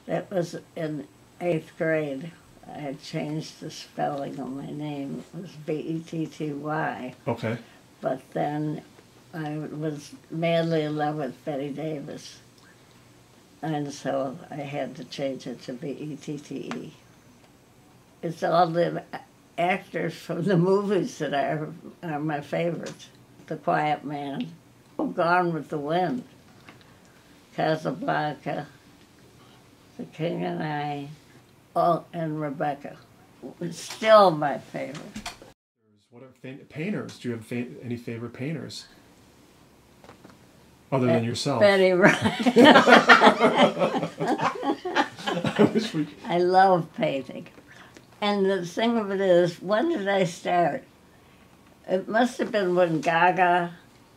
That was in 8th grade. I had changed the spelling of my name. It was Betty. Okay. But then I was madly in love with Bette Davis. And so I had to change it to Bette. It's all the actors from the movies that are my favorites. The Quiet Man, Gone with the Wind, Casablanca, The King and I, and Rebecca. It's still my favorite. What are painters? Do you have any favorite painters? Other than yourself? Bette Ryan. I love painting. And the thing of it is, when did I start? It must have been when Gaga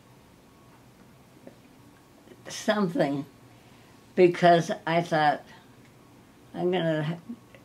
something, because I thought, I'm going to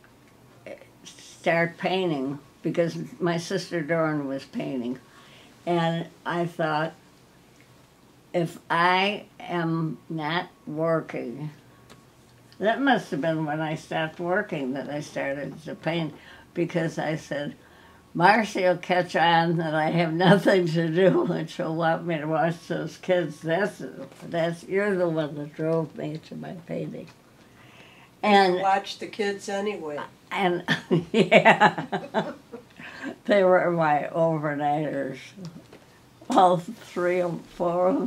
start painting, because my sister Dorn was painting. And I thought, if I am not working, that must have been when I stopped working that I started to paint, because I said, Marcy will catch on that I have nothing to do and she'll want me to watch those kids. You're the one that drove me to my painting. And watch the kids anyway. And yeah, they were my overnighters. All 3 or 4.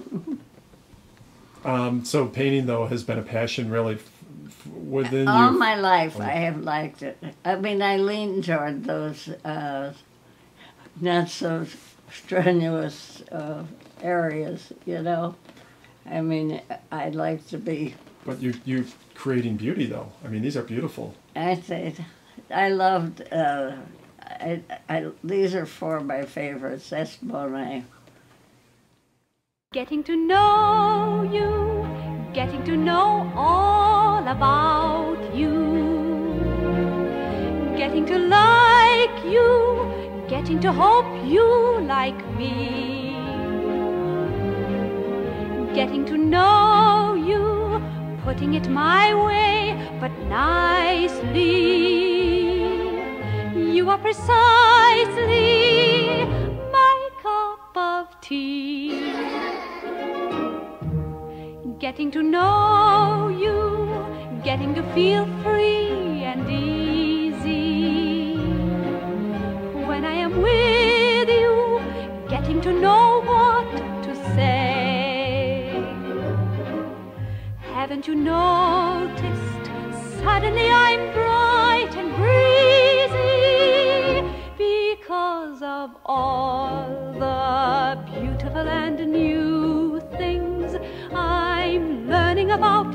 So painting, though, has been a passion really within all my life. I have liked it. I mean, I lean toward those not so strenuous areas, you know. I mean, I'd like to be. But you're creating beauty, though. I mean, these are beautiful. I loved. These are 4 of my favorites. That's Monet. Getting to know you, getting to know all about you, getting to like you, getting to hope you like me, getting to know you, putting it my way, but nicely. You are precisely my cup of tea. Getting to know you, getting to feel free and easy. When I am with you, getting to know what to say. Haven't you noticed, suddenly I'm bright and breezy, because of all the beautiful and new things I'm learning about